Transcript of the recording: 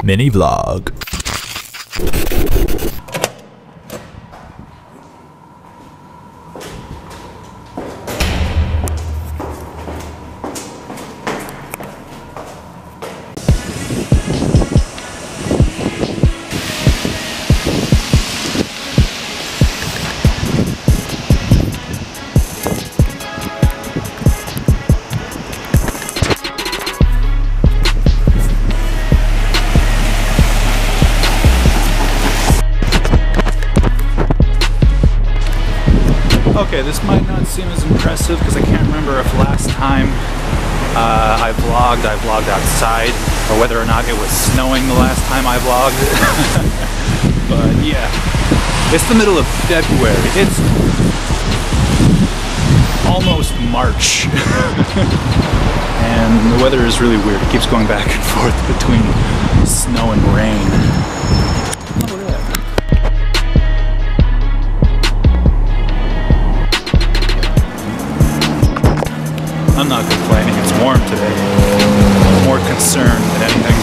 mini vlog. Okay, this might not seem as impressive because I can't remember if last time I vlogged outside, or whether or not it was snowing the last time I vlogged. But yeah, it's the middle of February. It's almost March. And the weather is really weird. It keeps going back and forth between snow and rain. Oh, look at that. I'm not complaining, it's warm today. I'm more concerned than anything